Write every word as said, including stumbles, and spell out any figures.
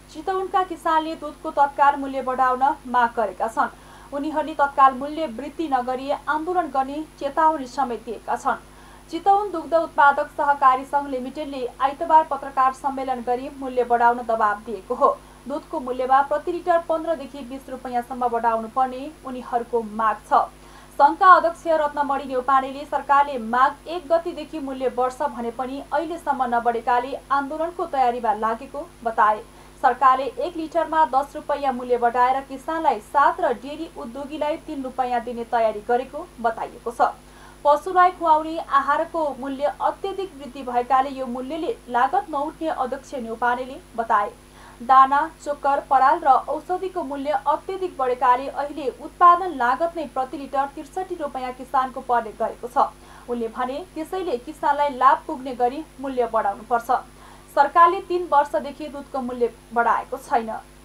चितवनका किसानले दुधको तत्काल मूल्य बढाउन माग गरेका छन्। उनीहरूले तत्काल मूल्य वृद्धि नगरी आन्दोलन गर्ने चेतावनी समेत दिएका छन्। चितवन दुग्ध उत्पादक सहकारी संघ लिमिटेडले आइतबार पत्रकार सम्मेलन गरी मूल्य बढाउन दबाब दिएको हो। दुधको मूल्यमा प्रति लिटर पन्ध्रदेखि बीस रुपियाँसम्म बढाउनु पर्ने उनीहरूको माग छ। संघका अध्यक्ष रत्नमणि न्यौपानेले सरकारले माग एक गतिदेखि मूल्य बढ्छ भने पनि अहिलेसम्म नबढेकाले आन्दोलनको तयारीमा लागेको बताए। सरकारले एक लिटरमा दस रुपियाँ मूल्य बढाएर किसानलाई सात र डेरी उद्योगीलाई तीन रुपियाँ दिने तयारी गरेको बताइएको छ। पशुलाई खुवाउने आहारको मूल्य अत्यधिक वृद्धि भएकाले यो मूल्यले लागत नउठ्ने अध्यक्ष न्यौपानेले बताए। दाना, चोकर, पराल र औषधिको मूल्य अत्यधिक बढेकाले अहिले उत्पादन लागत नै प्रति लिटर त्रिसठी रुपियाँ किसानको पर्ने गरेको छ। उनले भने त्यसैले किसानलाई लाभ पुग्ने गरी मूल्य बढाउनुपर्छ। सरकारले तीन वर्षदेखि दुधको मूल्य बढाएको छैन।